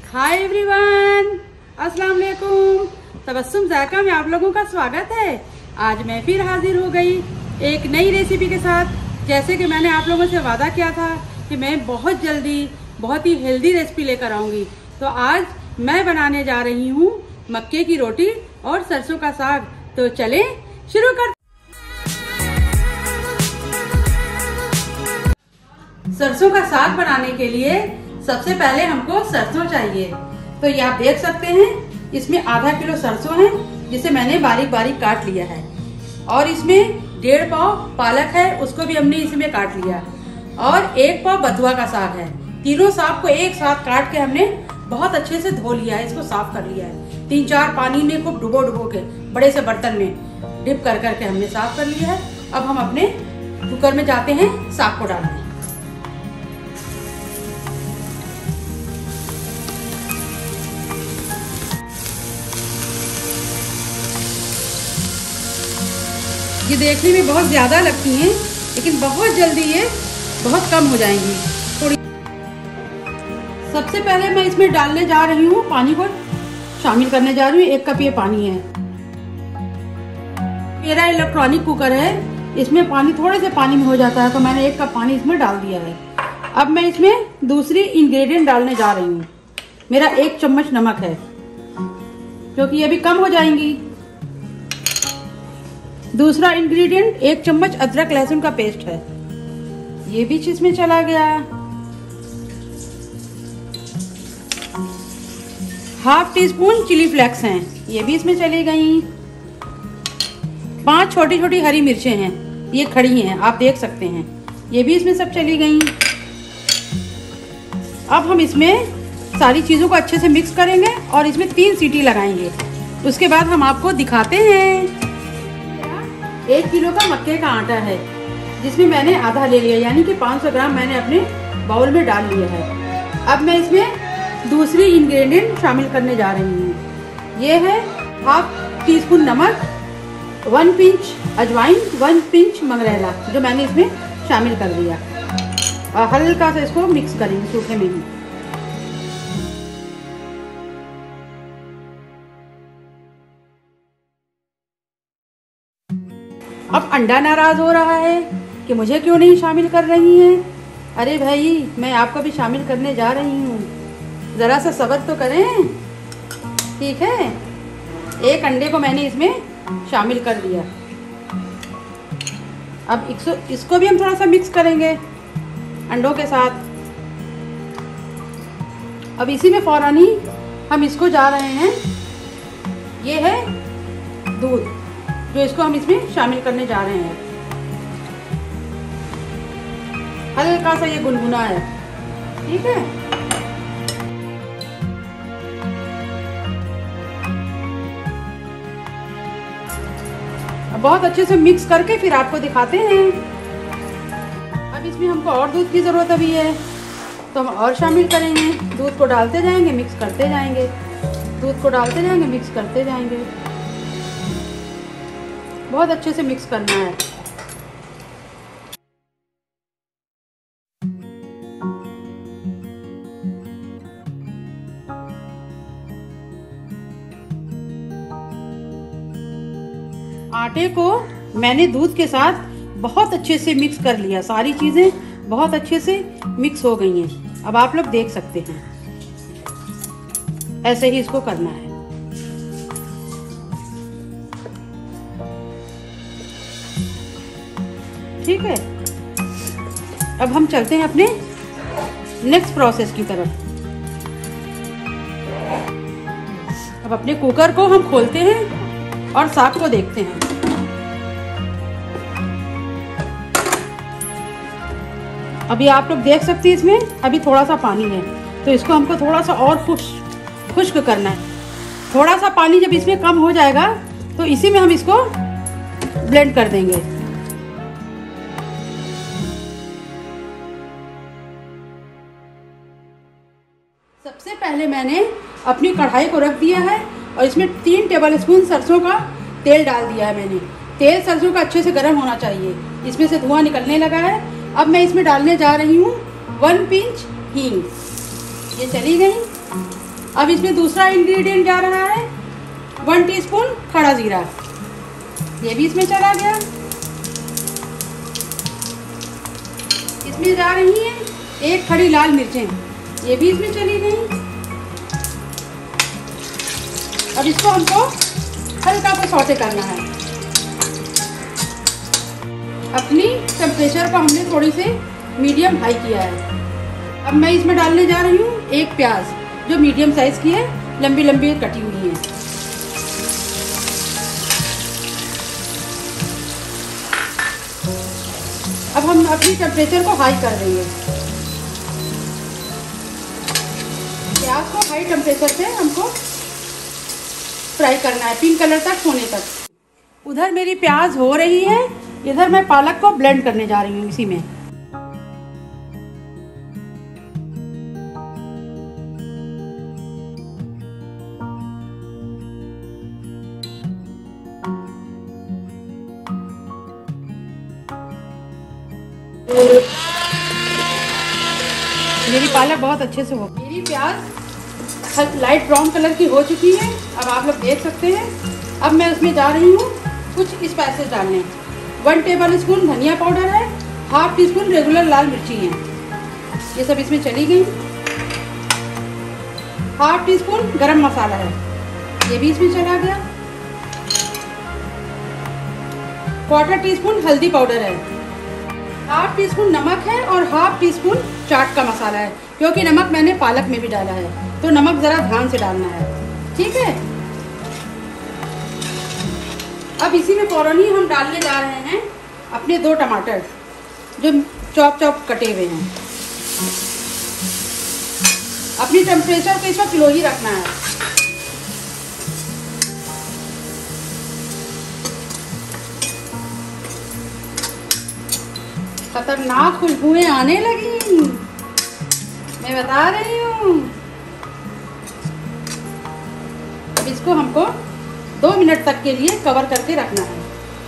Hi everyone, अस्सलाम वालेकुम। तबस्सुम जायका में आप लोगों का स्वागत है। आज मैं फिर हाजिर हो गई एक नई रेसिपी के साथ। जैसे कि मैंने आप लोगों से वादा किया था कि मैं बहुत जल्दी बहुत ही हेल्दी रेसिपी लेकर आऊंगी, तो आज मैं बनाने जा रही हूँ मक्के की रोटी और सरसों का साग। तो चलें शुरू कर। सरसों का साग बनाने के लिए सबसे पहले हमको सरसों चाहिए। तो ये आप देख सकते हैं, इसमें आधा किलो सरसों है जिसे मैंने बारीक बारीक काट लिया है, और इसमें 1.5 पाव पालक है, उसको भी हमने इसमें काट लिया, और 1 पाव बथुआ का साग है। तीनों साग को एक साथ काट के हमने बहुत अच्छे से धो लिया है, इसको साफ कर लिया है। 3-4 पानी में खूब डुबो के बड़े से बर्तन में डिप कर करके हमने साफ कर लिया है। अब हम अपने कुकर में जाते हैं साग को डालने। ये देखने में बहुत ज़्यादा लगती हैं, लेकिन बहुत जल्दी ये बहुत कम हो जाएंगी। थोड़ी सबसे पहले मैं इसमें डालने जा रही हूँ, पानी को शामिल करने जा रही हूँ। 1 कप ये पानी है। मेरा इलेक्ट्रॉनिक कुकर है, इसमें पानी थोड़े से पानी में हो जाता है, तो मैंने 1 कप पानी इसमें डाल दिया है। अब मैं इसमें दूसरी इंग्रेडिएंट डालने जा रही हूँ। मेरा 1 चम्मच नमक है, क्योंकि ये भी कम हो जाएंगी। दूसरा इंग्रेडिएंट 1 चम्मच अदरक लहसुन का पेस्ट है, ये भी इसमें चला गया। ½ टीस्पून चिली फ्लेक्स हैं, ये भी इसमें चली गई। 5 छोटी छोटी हरी मिर्चें हैं, ये खड़ी हैं, आप देख सकते हैं, ये भी इसमें सब चली गई। अब हम इसमें सारी चीजों को अच्छे से मिक्स करेंगे और इसमें 3 सीटी लगाएंगे। उसके बाद हम आपको दिखाते हैं। 1 किलो का मक्के का आटा है, जिसमें मैंने आधा ले लिया, यानी कि 500 ग्राम मैंने अपने बाउल में डाल लिया है। अब मैं इसमें दूसरी इंग्रेडिएंट शामिल करने जा रही हूँ। ये है ½ टीस्पून नमक, 1 पिंच अजवाइन, 1 पिंच मंगरेला, जो मैंने इसमें शामिल कर दिया। और हल्का सा इसको मिक्स करेंगे सूखे में ही। अब अंडा नाराज हो रहा है कि मुझे क्यों नहीं शामिल कर रही हैं। अरे भाई, मैं आपको भी शामिल करने जा रही हूँ, ज़रा सा सब्र तो करें, ठीक है। 1 अंडे को मैंने इसमें शामिल कर दिया। अब इसको भी हम थोड़ा सा मिक्स करेंगे अंडों के साथ। अब इसी में फौरन ही हम इसको जा रहे हैं, ये है दूध, जो इसको हम इसमें शामिल करने जा रहे हैं। हल्का सा ये गुनगुना है, ठीक है। अब बहुत अच्छे से मिक्स करके फिर आपको दिखाते हैं। अब इसमें हमको और दूध की ज़रूरत अभी है, तो हम और शामिल करेंगे। दूध को डालते जाएंगे, मिक्स करते जाएंगे, दूध को डालते जाएंगे, मिक्स करते जाएंगे। बहुत अच्छे से मिक्स करना है। आटे को मैंने दूध के साथ बहुत अच्छे से मिक्स कर लिया। सारी चीजें बहुत अच्छे से मिक्स हो गई हैं। अब आप लोग देख सकते हैं, ऐसे ही इसको करना है। ठीक है। अब हम चलते हैं अपने नेक्स्ट प्रोसेस की तरफ। अब अपने कुकर को हम खोलते हैं और साग को देखते हैं। अभी आप लोग देख सकते हैं, इसमें अभी थोड़ा सा पानी है, तो इसको हमको थोड़ा सा और खुश्क करना है। थोड़ा सा पानी जब इसमें कम हो जाएगा, तो इसी में हम इसको ब्लेंड कर देंगे। सबसे पहले मैंने अपनी कढ़ाई को रख दिया है और इसमें 3 टेबलस्पून सरसों का तेल डाल दिया है मैंने। तेल सरसों का अच्छे से गर्म होना चाहिए, इसमें से धुआं निकलने लगा है। अब मैं इसमें डालने जा रही हूँ 1 पिंच हींग, ये चली गई। अब इसमें दूसरा इंग्रेडिएंट जा रहा है 1 टीस्पून खड़ा जीरा, ये भी इसमें चला गया। इसमें जा रही है 1 खड़ी लाल मिर्चें, ये भी इसमें चली गई। अब इसको हमको हल्का सा सौटे करना है। अपनी टेम्परेचर को हमने थोड़ी सी मीडियम हाई किया है। अब मैं इसमें डालने जा रही हूँ 1 प्याज, जो मीडियम साइज की है, लंबी लंबी कटी हुई है। अब हम अपनी टेम्परेचर को हाई कर देंगे। प्याज को हाई टेम्परेचर पे हमको फ्राई करना है, पिंक कलर तक होने तक। उधर मेरी प्याज हो रही है, इधर मैं पालक को ब्लेंड करने जा रही हूँ इसी में। मेरी पालक बहुत अच्छे से हो, मेरी प्याज लाइट ब्राउन कलर की हो चुकी है, अब आप लोग देख सकते हैं। अब मैं उसमें जा रही हूँ कुछ स्पाइसेस डालने। 1 टेबल स्पून धनिया पाउडर है, 1/2 टीस्पून रेगुलर लाल मिर्ची है, ये सब इसमें चली गई। 1/2 टीस्पून गरम मसाला है, ये भी इसमें चला गया। 1/4 टीस्पून हल्दी पाउडर है, 1/2 टीस्पून नमक है और 1/2 टीस्पून चाट का मसाला है, क्योंकि नमक मैंने पालक में भी डाला है, तो नमक ज़रा ध्यान से डालना है, ठीक है। अब इसी में फौरन ही हम डालने जा रहे हैं अपने 2 टमाटर, जो चॉप कटे हुए हैं। अपनी टेम्परेचर को इस वक्त लो ही रखना है। खतरनाक खुशबुएं आने लगी, मैं बता रही हूँ। अब इसको हमको 2 मिनट तक के लिए कवर करके रखना है।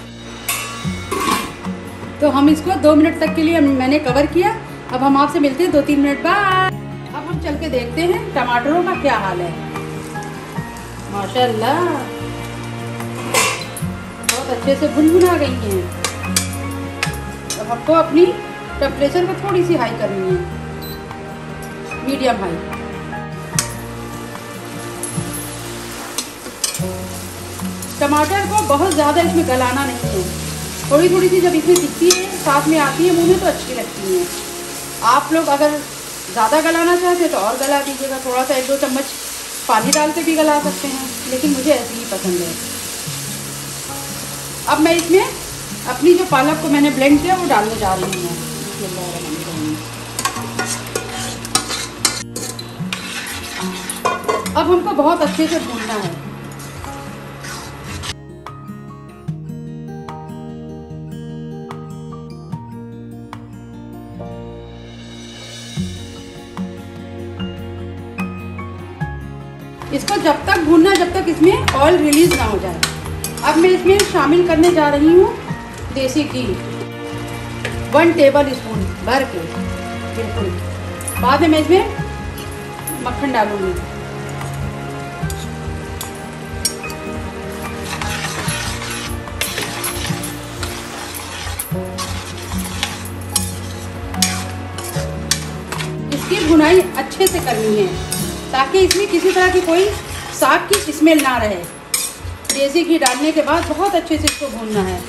तो हम इसको 2 मिनट तक के लिए मैंने कवर किया। अब हम आपसे मिलते हैं 2-3 मिनट बाद। अब हम चल के देखते हैं टमाटरों का क्या हाल है। माशाल्लाह बहुत अच्छे से भुन-भुना गई हैं। अब हमको अपनी टेम्परेचर को थोड़ी सी हाई करनी है, मीडियम हाई। टमाटर को बहुत ज़्यादा इसमें गलाना नहीं है, थोड़ी थोड़ी सी जब इसमें दिखती है, साथ में आती है मुंह में, तो अच्छी लगती है। आप लोग अगर ज़्यादा गलाना चाहते हैं तो और गला दीजिएगा, थोड़ा सा 1-2 चम्मच पानी डाल के भी गला सकते हैं, लेकिन मुझे ऐसी ही पसंद है। अब मैं इसमें अपनी जो पालक को मैंने ब्लेंड किया वो डालने जा रही हूँ। अब हमको बहुत अच्छे से भूनना है। इसको जब तक भूनना जब तक इसमें ऑयल रिलीज ना हो जाए। अब मैं इसमें शामिल करने जा रही हूँ देसी घी, 1 टेबल स्पून भर के, बिल्कुल। बाद में मैं इसमें मक्खन डालूंगी। इसकी भुनाई अच्छे से करनी है, ताकि इसमें किसी तरह की कोई साग की स्मेल ना रहे। देसी घी डालने के बाद बहुत अच्छे से इसको भूनना है।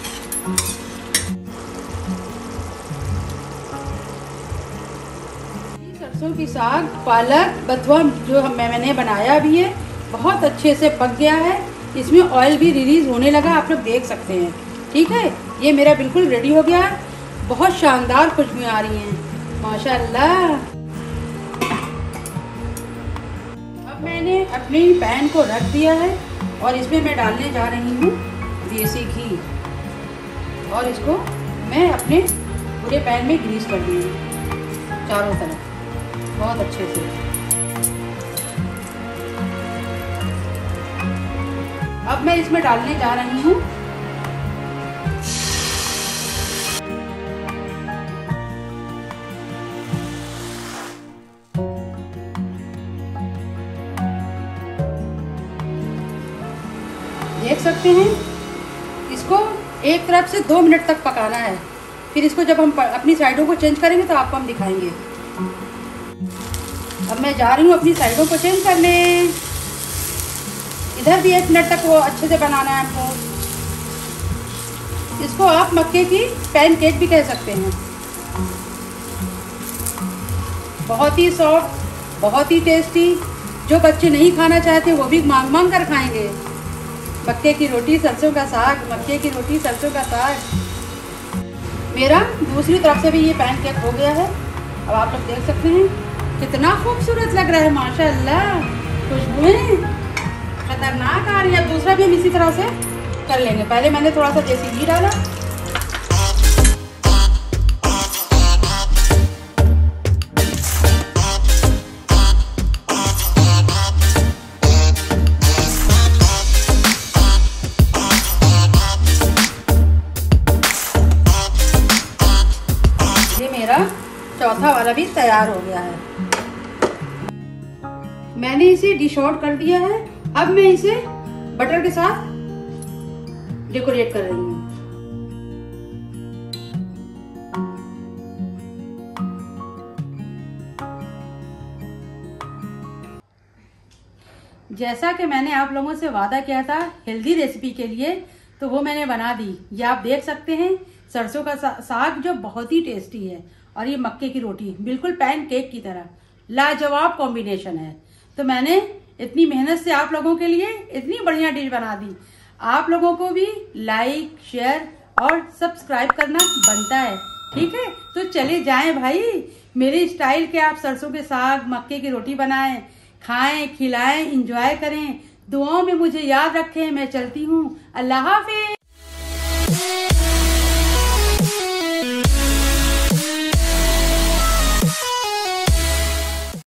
सरसों की साग, पालक, बथुआ जो मैंने बनाया भी है, बहुत अच्छे से पक गया है। इसमें ऑयल भी रिलीज होने लगा, आप लोग देख सकते हैं। ठीक है, ये मेरा बिल्कुल रेडी हो गया। बहुत शानदार खुशबुएं आ रही हैं, माशाल्लाह। अब मैंने अपने पैन को रख दिया है और इसमें मैं डालने जा रही हूँ देसी घी, और इसको मैं अपने पूरे पैन में ग्रीस कर दूँगी चारों तरफ बहुत अच्छे से। अब मैं इसमें डालने जा रही हूँ देख सकते हैं, इसको एक तरफ से 2 मिनट तक पकाना है। फिर इसको जब हम अपनी साइडों को चेंज करेंगे तो आपको हम दिखाएंगे। अब मैं जा रही हूँ अपनी साइडों को चेंज करने। इधर भी 1 मिनट तक वो अच्छे से बनाना है हमको। इसको आप मक्के की पैनकेक भी कह सकते हैं। बहुत ही सॉफ्ट, बहुत ही टेस्टी। जो बच्चे नहीं खाना चाहते वो भी मांग मांग कर खाएंगे। मक्के की रोटी सरसों का साग, मक्के की रोटी सरसों का साग। मेरा दूसरी तरफ से भी ये पैनकेक हो गया है। अब आप लोग देख सकते हैं कितना खूबसूरत लग रहा है, माशाअल्लाह। खुशबुएं खतरनाक आ रही है। अब दूसरा भी हम इसी तरह से कर लेंगे। पहले मैंने थोड़ा सा देसी घी डाला। ये मेरा चौथा वाला भी तैयार हो गया है। मैंने इसे डिश आउट कर दिया है। अब मैं इसे बटर के साथ डेकोरेट कर रही हूँ। जैसा कि मैंने आप लोगों से वादा किया था हेल्दी रेसिपी के लिए, तो वो मैंने बना दी। ये आप देख सकते हैं, सरसों का साग जो बहुत ही टेस्टी है, और ये मक्के की रोटी बिल्कुल पैनकेक की तरह लाजवाब कॉम्बिनेशन है। तो मैंने इतनी मेहनत से आप लोगों के लिए इतनी बढ़िया डिश बना दी। आप लोगों को भी लाइक, शेयर और सब्सक्राइब करना बनता है, ठीक है? तो चले जाएं भाई, मेरे स्टाइल के आप सरसों के साग, मक्के की रोटी बनाएं, खाएं, खिलाएं, एंजॉय करें। दुआओं में मुझे याद रखें। मैं चलती हूँ। अल्लाह हाफिज।